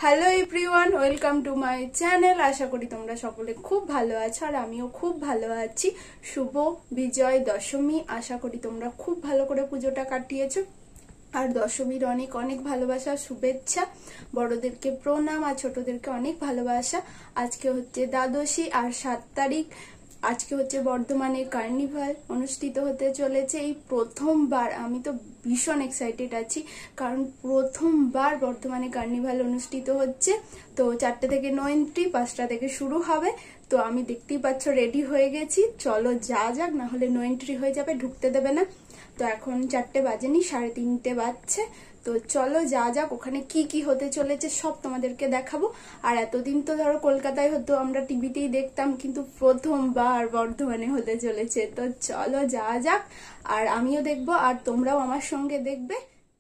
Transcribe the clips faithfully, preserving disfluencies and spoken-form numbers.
Hello everyone, welcome to my channel. আশা করি তোমরা সকলে খুব ভালো আছো আর আমিও খুব ভালো আছি। শুভ বিজয় দশমী। আশা করি তোমরা খুব ভালো করে পুজোটা কাটিয়েছো আর দশমীর অনেক অনেক ভালোবাসা, শুভেচ্ছা। বড়দেরকে প্রণাম আর ছোটদেরকে অনেক ভালোবাসা। আজকে হচ্ছে দ্বাদশী আর সাত তারিখ। আজকে হচ্ছে বর্ধমানে কার্নিভাল অনুষ্ঠিত হতে চলেছে। এই প্রথমবার, আমি তো ভীষণ এক্সাইটেড আছি কারণ প্রথমবার বর্ধমানে কার্নিভাল অনুষ্ঠিত হচ্ছে। তো চারটে থেকে নো এন্ট্রি, পাঁচটা থেকে শুরু হবে। তো আমি দেখতেই পাচ্ছ রেডি হয়ে গেছি। চলো যা যাক, না হলে নো এন্ট্রি হয়ে যাবে, ঢুকতে দেবে না। তো এখন চারটে বাজেনি, সাড়ে তিনটে বাজছে। তো চলো যা যাক, ওখানে কি কি হতে চলেছে সব তোমাদেরকে দেখাবো। আর এতদিন তো ধরো কলকাতায় হতো, আমরা টিভিতেই দেখতাম, কিন্তু প্রথমবার বর্ধমানে হতে চলেছে। তো চলো যা যাক, আর আমিও দেখবো আর তোমরাও আমার সঙ্গে দেখবে।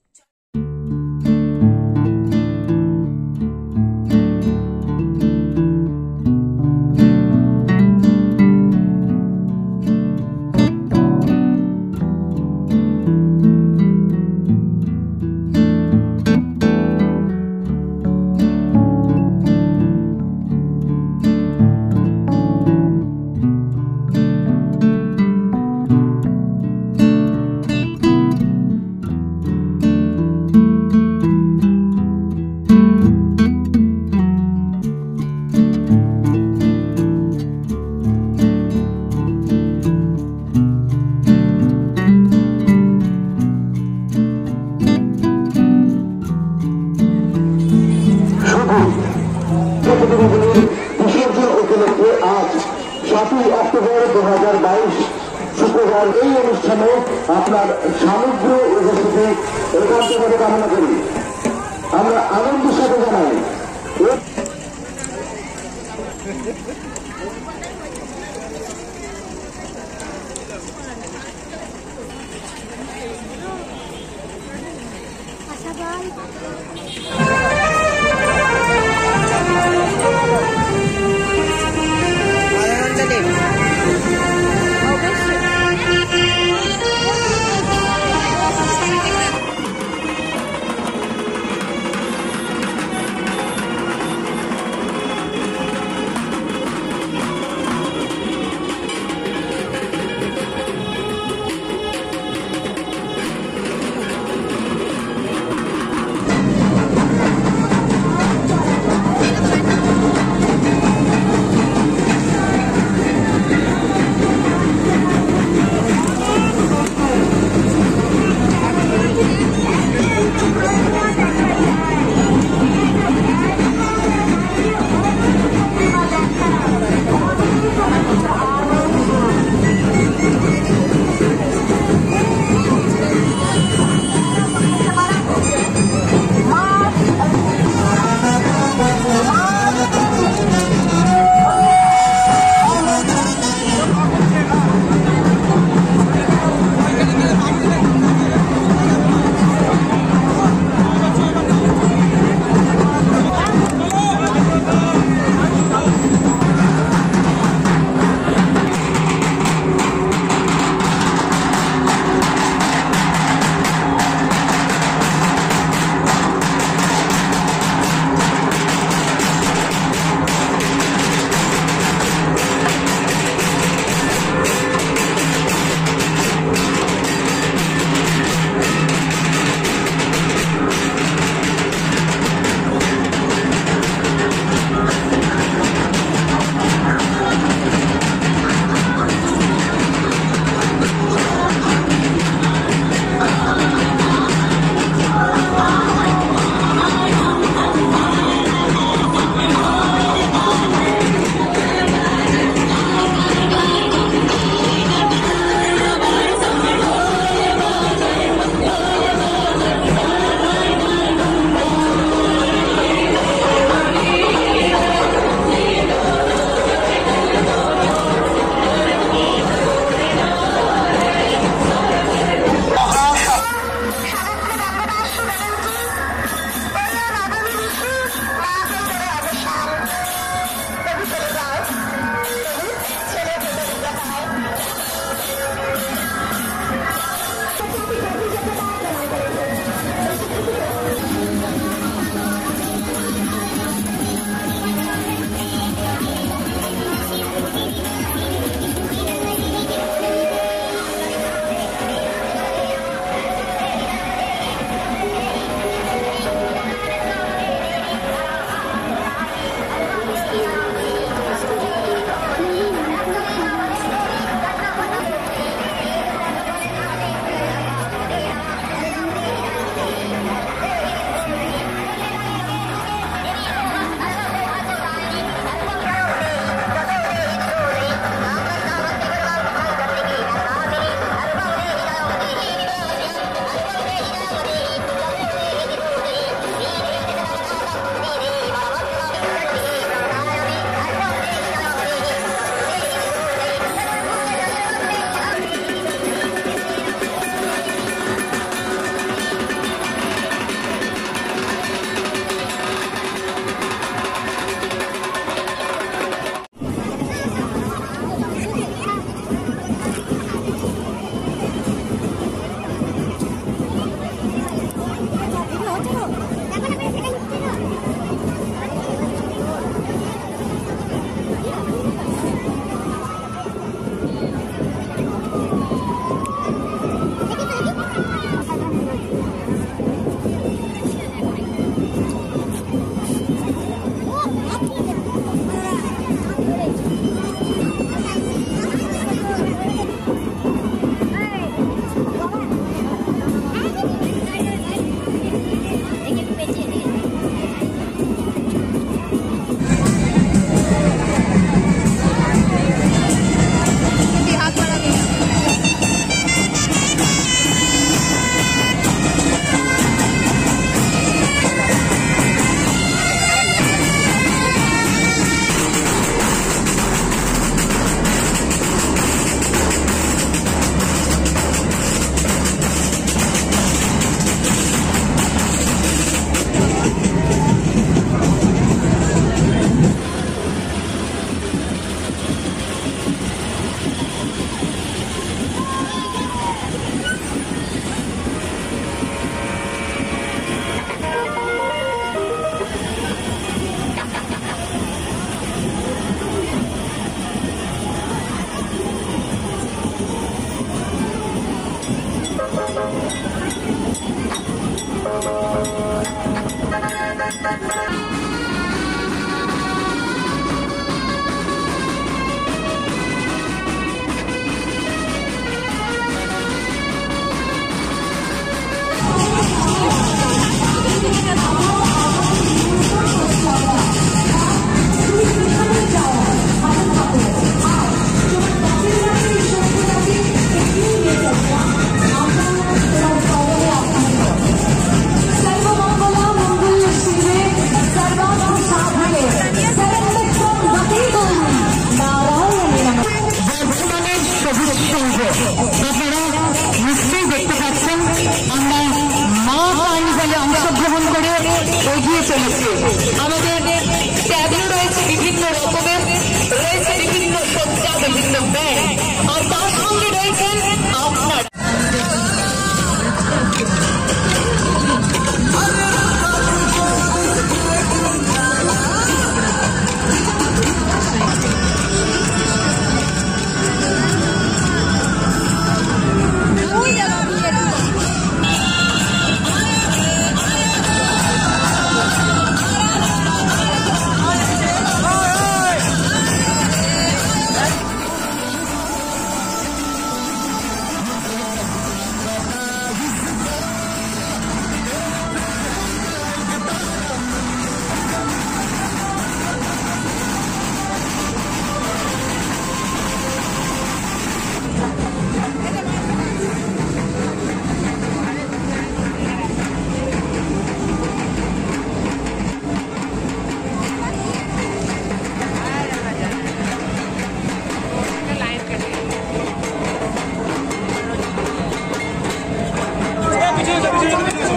বিসর্জন উপলক্ষে আজ সাতই অক্টোবর দু হাজার বাইশ শুক্রবার এই অনুষ্ঠানে আপনার সামগ্র উপস্থিতি একান্তভাবে কামনা করি। আমরা আনন্দের সাথে জানাই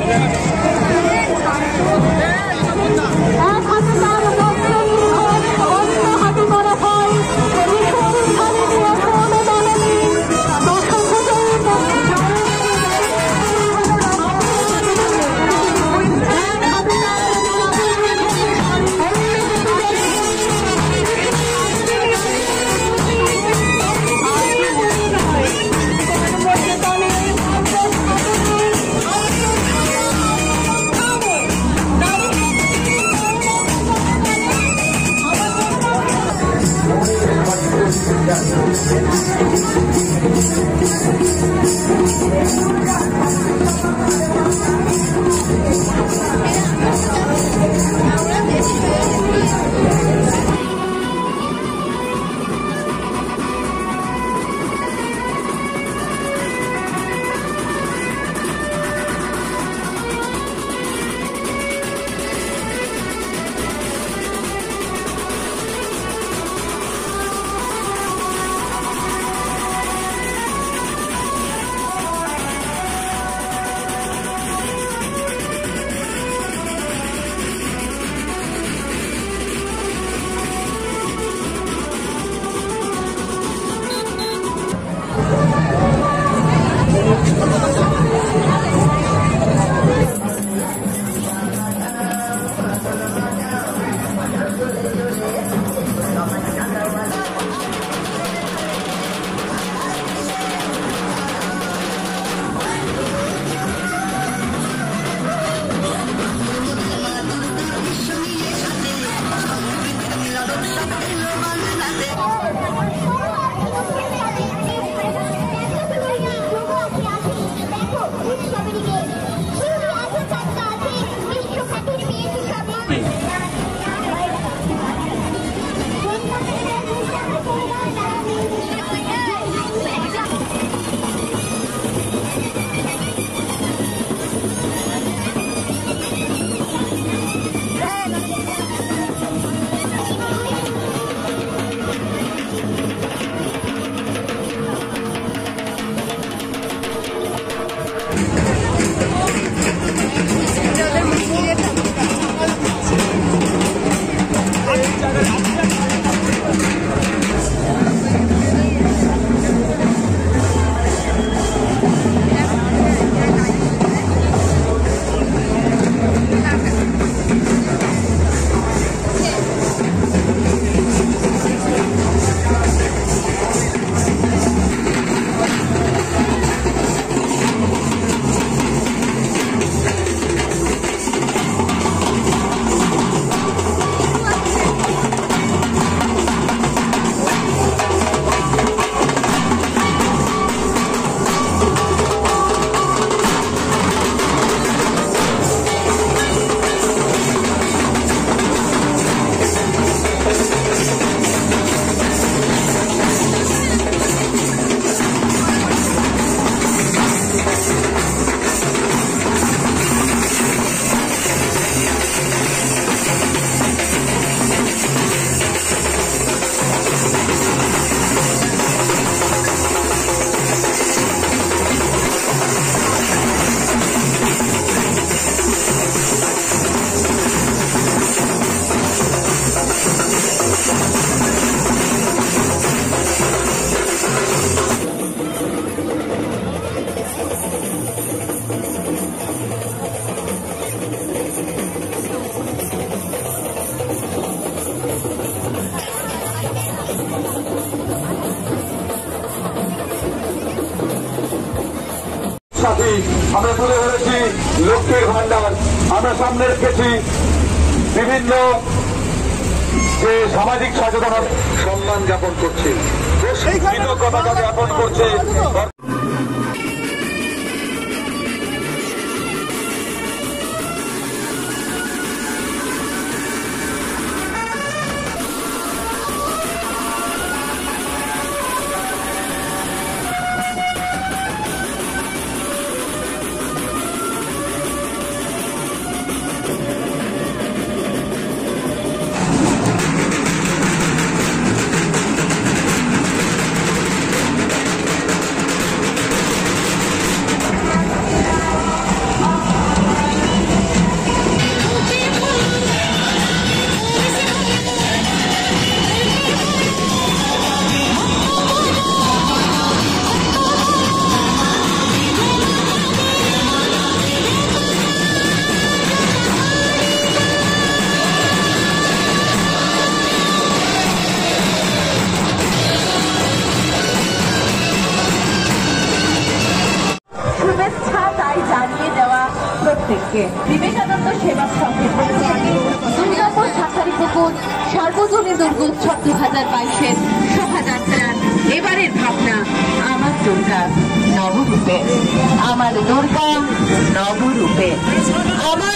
সাথী আমরা তুলে ধরেছি লক্ষ্মীর ভান্ডার, আমরা সামনে রেখেছি বিভিন্ন যে সামাজিক সচেতনতা সম্মান জ্ঞাপন করছে, কৃতজ্ঞতা জ্ঞাপন করছে। থেকে বিবেকানন্দ সেবা সংঘের পক্ষ থেকে দুর্গাপুর শাখারিপুকুর সর্বজনীন দুর্গোৎসব দু হাজার বাইশের শোভাযাত্রার এবারের ভাবনা আমার দুর্গা নবরূপে, আমার দুর্গা নবরূপে। আমার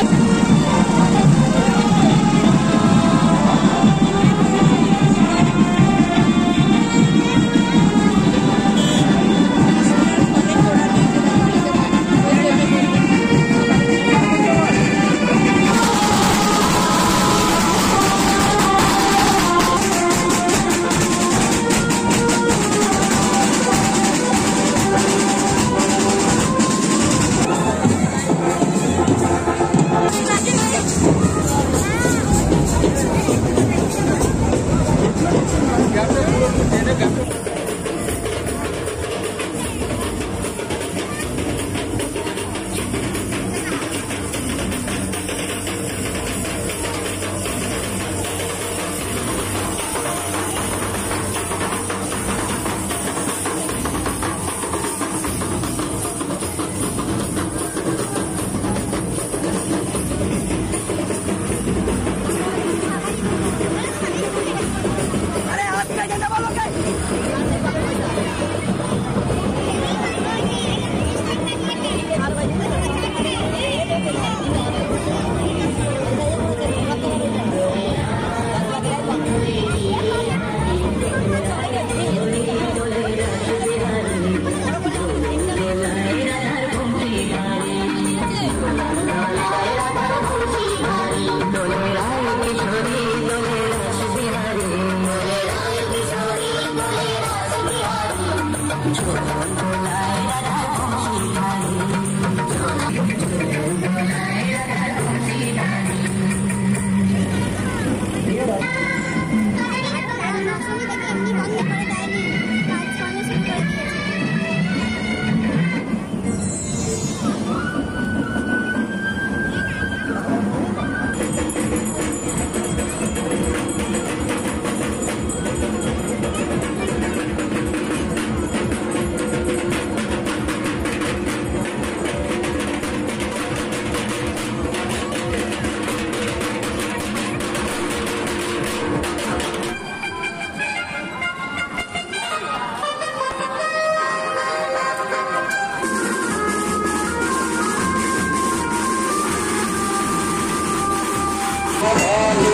Oh,